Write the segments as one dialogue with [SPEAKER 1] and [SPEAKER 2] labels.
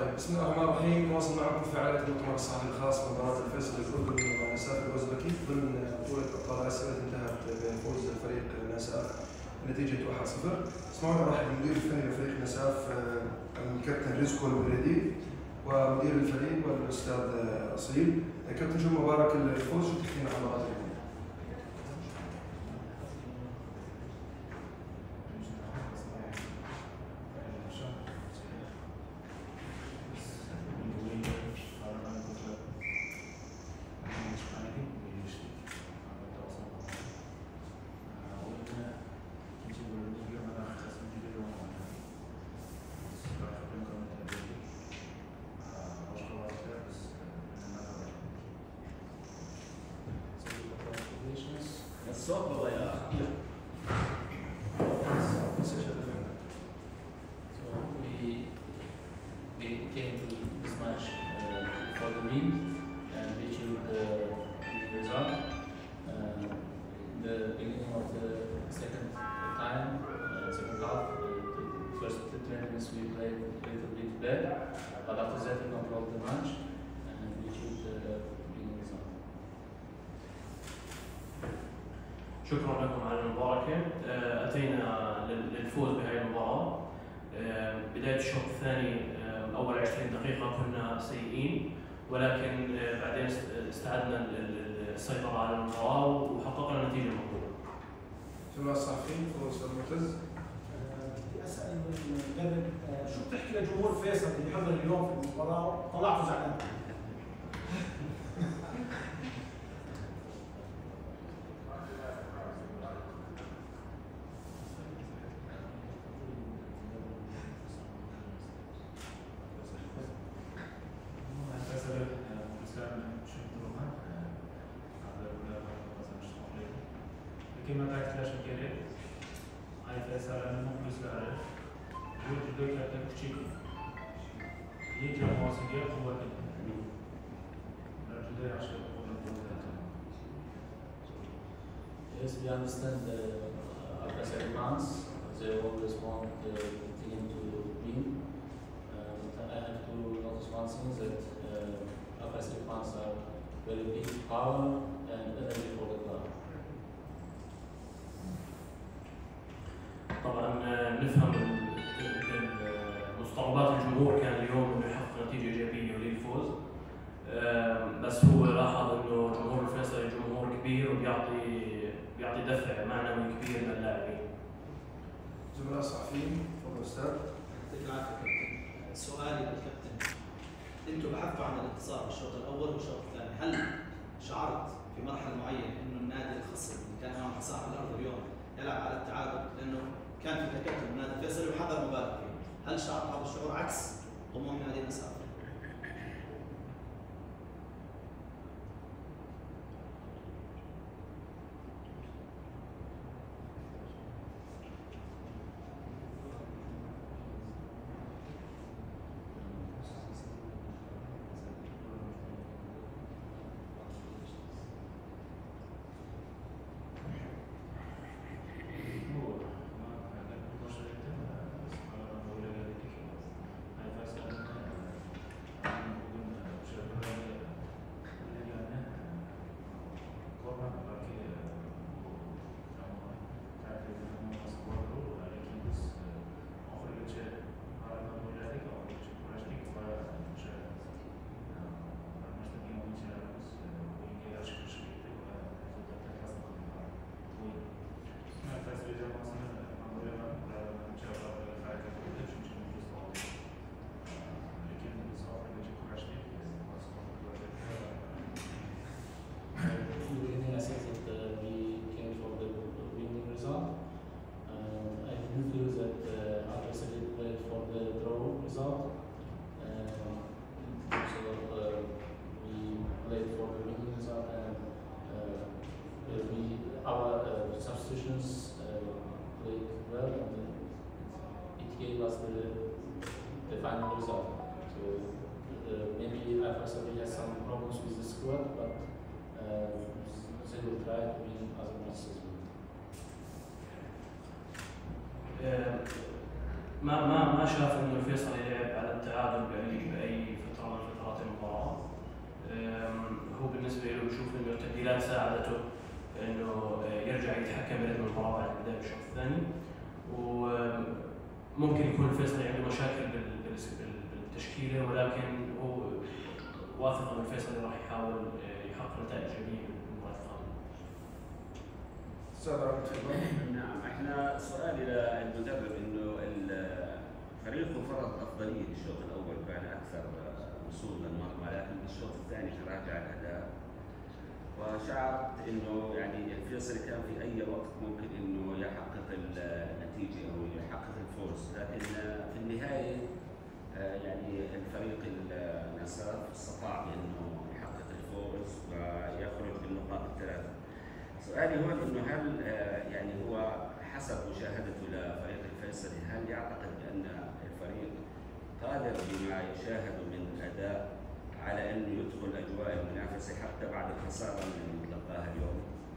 [SPEAKER 1] طيب بسم الله الرحمن الرحيم. نواصل معكم فعالية المؤتمر الصحفي الخاص بمباراة الفيصل الأردني مع نساف الأوزبكي ضمن بطولة أبطال آسيا التي انتهت بفوز فريق نساف بنتيجة 1-0. اسمعوا نرحب بالمدير الفني لفريق نساف الكابتن رزقو البريدي ومدير الفريق والأستاذ أصيل. كابتن جو مبارك الفوز، شو تحكينا عن مباراة اليوم؟
[SPEAKER 2] الصوت والله يا أخي. So we came to this match for the win and we achieved the result. The beginning of the second half, the first 20 minutes we played a little bit bad, but after that we controlled the match and we achieved the winning result.
[SPEAKER 3] شكرا لكم على المباركة. أتينا للفوز بهذه المباراة. بداية الشوط الثاني أول 20 دقيقة كنا سيئين، ولكن بعدين استعدنا السيطرة على المباراة وحققنا نتيجة مقبولة.
[SPEAKER 1] سمع الصحفيين أستاذ معتز.
[SPEAKER 4] بدي أسأل المدرب شو بتحكي لجمهور فيصل اللي حضر اليوم في المباراة طلعتوا زعلان؟
[SPEAKER 5] كما قالت لا شك عليه هاي فيصل انا مخلص له يوجد ذلك كتشيك يجي مواسيقى قوة لا عشان
[SPEAKER 2] Yes, we understand the Al-Qasr fans. They always want the team to win. But I have to notice one thing that Al-Qasr fans are very big power and energy for the club.
[SPEAKER 3] طبعا نفهم متطلبات الجمهور كان اليوم انه يحقق نتيجه ايجابيه وللفوز، بس هو لاحظ انه جمهور الفيصلي جمهور كبير وبيعطي دفع معنوي كبير للاعبين.
[SPEAKER 1] زملاء الصحفيين تفضل استاذ.
[SPEAKER 6] يعطيك العافيه كابتن. سؤالي للكابتن، انتم بحثتوا عن الانتصار بالشوط الاول والشوط الثاني، هل شعرت في مرحله معينه انه النادي الخصم اللي كان امام صاحب الارض اليوم يلعب على التعادل، لانه كان في تكتل من نادي الفيصلي وحذر مبالغ فيه، هل شعرت هذا الشعور عكس طموح نادي نساف؟
[SPEAKER 2] Played well and it gave us the final result. So maybe Al-Qasr has some problems with the squad, but they will try to win other matches as well.
[SPEAKER 3] ما شاف انه الفيصلي لعب على التعادل باي فتره من فترات المباراه. هو بالنسبه له بشوف انه التبديلات ساعدته انه يرجع يتحكم برتم المباراه بعد بدايه الشوط الثاني، وممكن يكون الفيصلي عنده مشاكل بالتشكيله، ولكن هو واثق ان الفيصلي راح يحاول يحقق نتائج ايجابيه بالمباراه القادمه.
[SPEAKER 1] استاذ عبد الفتاح.
[SPEAKER 7] نعم، احنا سؤال الى المدرب انه الفريق فرض افضليه الشوط الاول بعد اكثر وصول للمرمى، لكن بالشوط الثاني تراجع الاداء، وشعرت انه يعني الفيصلي كان في اي وقت ممكن انه يحقق النتيجه او يحقق الفوز، لكن في النهايه يعني الفريق النصر استطاع بانه يحقق الفوز ويخرج بالنقاط الثلاثه. سؤالي هو انه هل يعني هو حسب مشاهدته لفريق الفيصلي هل يعتقد بان الفريق قادر بما يشاهد من اداء على انه يدخل اجواء المنافسه حتى بعد الخساره اللي تلقاها اليوم؟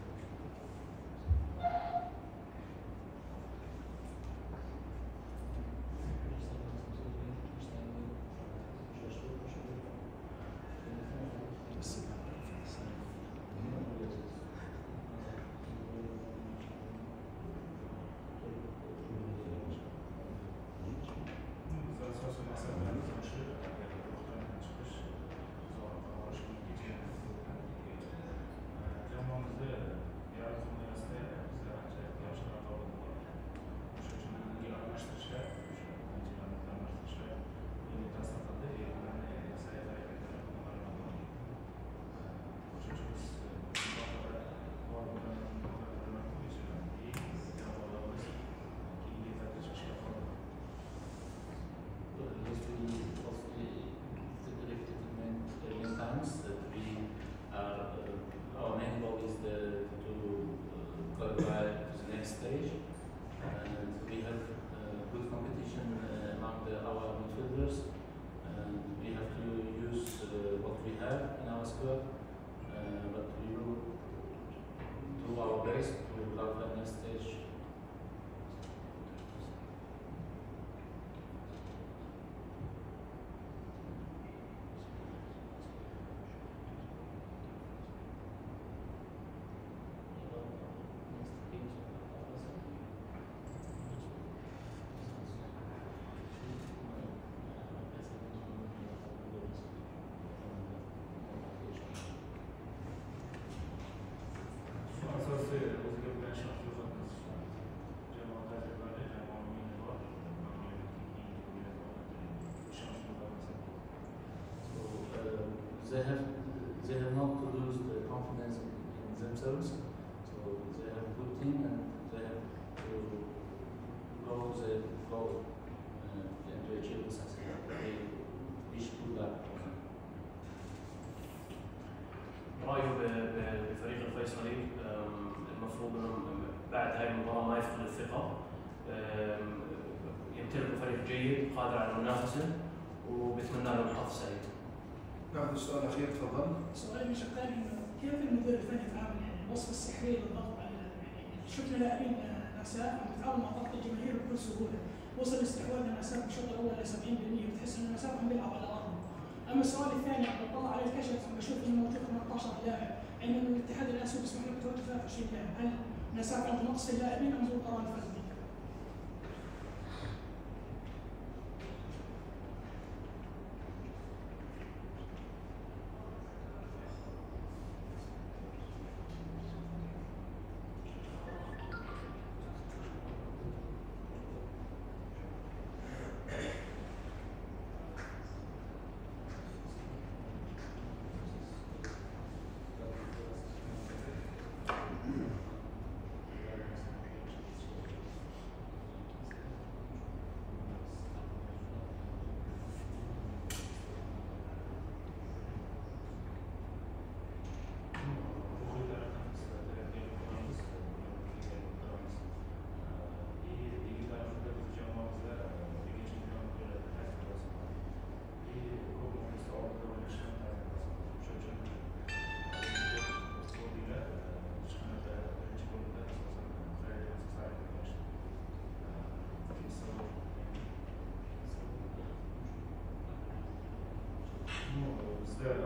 [SPEAKER 2] They have not to lose the confidence in themselves, so they have a good team and they have to go the goal and to achieve the success. They wish to do that.
[SPEAKER 3] رايه بفريق الفيصلي المفروض انه بعد هاي المباراه ما يفقد الثقه، يمتلك فريق جيد قادر على المنافسه وبتمنى له الحظ سعيد.
[SPEAKER 1] ناخذ السؤال الاخير تفضل.
[SPEAKER 8] سؤالي شقاني انه كيف المدير الفني يتعامل يعني الوصفه السحريه للضغط على يعني شفنا لاعبين ناساف عم يتعاملوا مع ضغط الجماهير بكل سهوله، وصل الاستحواذ لناساف بالشوط الاول ل 70% وتحس انه ناساف عم بيلعب على ارضه. اما السؤال الثاني عم بطلع على الكشف عم بشوف انه موجود 18 لاعب، عندما الاتحاد الاسيوي بيسمح لك توجه 23 لاعب، هل ناساف عنده نقص اللاعبين ام هو قرار فردي؟
[SPEAKER 5] Ну,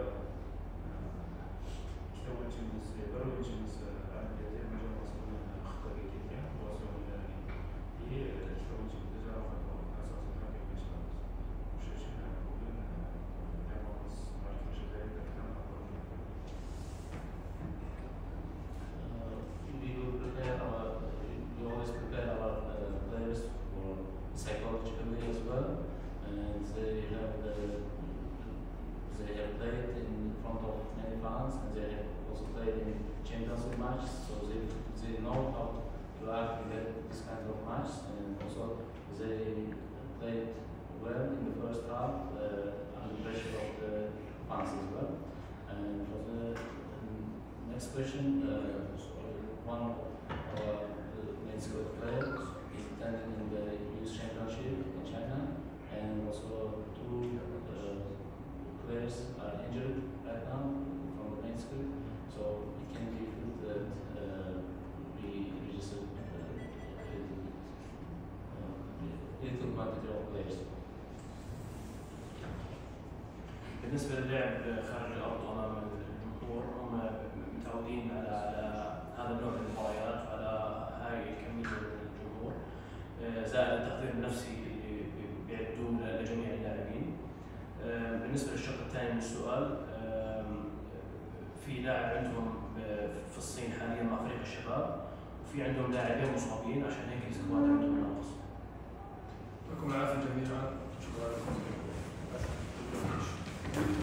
[SPEAKER 5] كتابة جنس برو جنس عملية مجال مسؤول خطية وصول هي كتابة جنس تجارة أساس الحاجة مش شيء ممكن تعمل ماركتينج زي كده
[SPEAKER 2] we always prepare our players for psychologically as well, and they have played in front of many fans, and they have also played in Champions League matches, so they know how to act in this kind of match, and also they played well in the first half under pressure of the fans as well. And for the next question, one of our main squad players is attending in the Youth Championship in China, and also two players are injured right now from the main squad, so it can be good that we registered little quantity of players.
[SPEAKER 3] بالنسبة للعب خارج الأرض أمام الجمهور هم متعودين على هذا النوع من المباريات وعلى هاي الكمية من الجمهور زائد التحضير النفسي اللي بيعدوه لجميع اللاعبين. بالنسبة للشق الثاني من السؤال في لاعب عندهم في الصين حاليا مع فريق الشباب وفي عندهم لاعبين مصابين عشان هيك السكواد عندهم ناقص.
[SPEAKER 1] يعطيكم العافية جميعا. شكرا لكم.